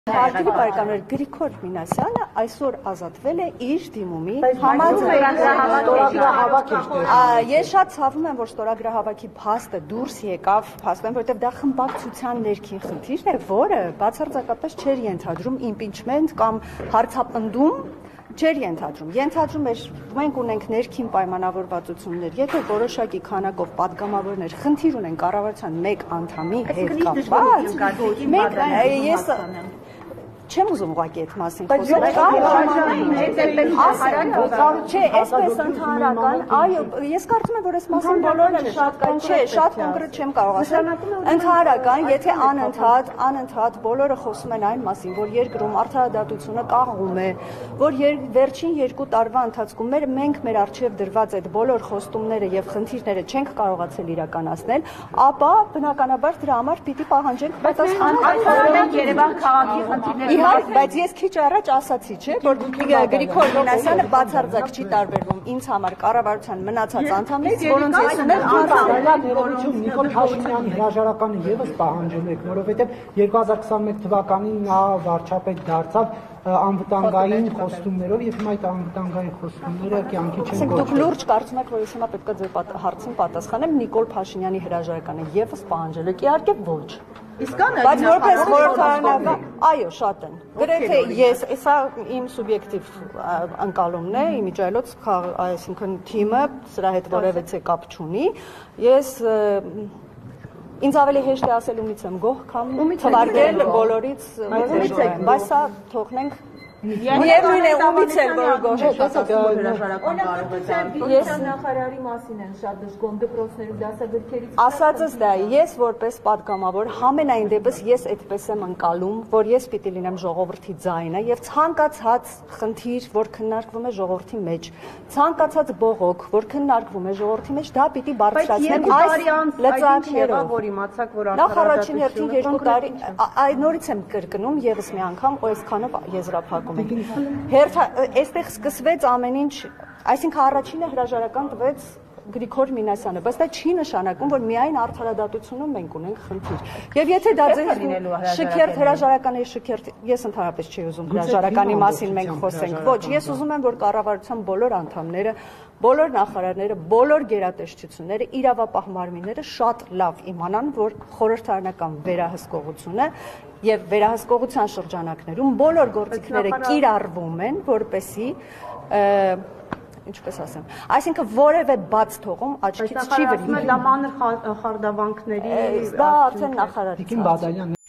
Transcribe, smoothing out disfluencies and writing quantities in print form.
Արտի բարեկամներ Գրիգոր Մինասյանը այսօր ազատվել է իր դիմումի Ես շատ ցավում եմ, որ ստորագրահավաքի փաստը դուրս եկավ, փաստում եմ, որովհետև դա խմբակցության ներքին խնդիրն է, որը բացարձակապես չէր ենթադրում իմպիչմենտ կամ հարցապնդում Չէր ենթադրում էր, մենք ունենք ներքին պայմանավորվածություններ, եթե որոշակի քանակով պատգամավորներ խնդիր ունեն կառավարության մեկ անդամի հետ կապված, Չեմ ուզում ուղղակի այդ մասին խոսել, Չէ, այսպես ընդհանրական, այո, ես կարծում եմ, որ այս մասին բոլորն շատ կոնկրետ չեմ կարող ասել, ընդհանրական, եթե անընդհատ բոլորը խոսում են այն մասին, որ երկրում արդարադատությունը կաղում է, որ վերջին 2 տարվա ընթացքում մենք մեր առջև դրված այդ բոլոր խոստումները եւ խնդիրները չենք կարողացել իրականացնել, ապա բնականաբար դրա համար պիտի պահանջենք պատասխան Երևան քաղաքի խնդիրները Բայց ես քիչ առաջ ասացի, չէ, որ Գրիգոր Մինասյանը բացարձակ չի տարբերվում ինձ համար կառավարության մնացած անդամներից, որոնց ես ունեմ Նիկոլ Փաշինյանի հրաժարականը եւս պահանջել եք, որովհետեւ 2021 թվականին նա վարչապետ դարձավ անվտանգային խոստումներով եւ հիմա այդ անվտանգային խոստումները կյանքի չեն Դուք լուրջ կարծում եք, որ ես հիմա պետք է ձեր հարցին պատասխանեմ Նիկոլ Փաշինյանի հրաժարականը եւս պահանջել եք, իհարկե ոչ Բայց որպես խորհրդարանական, այո, շատ են։ Գրեթե ես, սա իմ սուբյեկտիվ ընկալումն է, իմիջիայլոց, այսինքն թիմը սրա հետ որևէ կապ չունի։ Ես Ինձ ավելի հեշտ է ասել ումից եմ գոհ, քան թվարկել բոլորից, բայց սա թողնենք Միևնույն է ումից էլ որ գոհ Ես նախարարի մասին են շատ դժգոհ դպրոցների դասագրքերից Ասածս դա է, ես որպես պատգամավոր համենայն դեպս ես այդպես եմ ընկալում, որ ես պիտի լինեմ ժողովրդի ձայնը եւ ցանկացած խնդիր, որ քննարկվում է ժողովրդի մեջ, ցանկացած բողոք, որ քննարկվում է ժողովրդի մեջ, դա պիտի բարձրացնեմ այս լծակներով, որ իմացաք, որ Նախարարին հերթին 2 տարի, նորից եմ կրկնում եւս մի անգամ, ու այսքանով եզրափակում Այստեղ սկսվեց ամեն ինչ, այսինքն առաջինը հրաժարական տվեց Գրիգոր Մինասյանը, բայց դա չի նշանակում, որ միայն արդարադատությունում մենք ունենք խնդիր։ Եվ եթե դա ձեր շքերթ հրաժարականի շքերթ, ես ընդհանրապես չի ուզում հրաժարականի մասին մենք խոսենք։ Ոչ, ես ուզում եմ, որ կառավարության բոլոր անդամները, բոլոր նախարարները, բոլոր գերատեսչությունները, իրավապահ մարմինները շատ լավ իմանան, որ խորհրդարանական վերահսկողությունը եւ վերահսկողության շրջանակներում բոլոր գործիքները կիրառվում են, որպեսզի ինչպես ասեմ, այսինքն որևէ բաց թողում աչքից չի վրիպի։ Դա մանր խարդավանքների Դա արդեն նախարարից։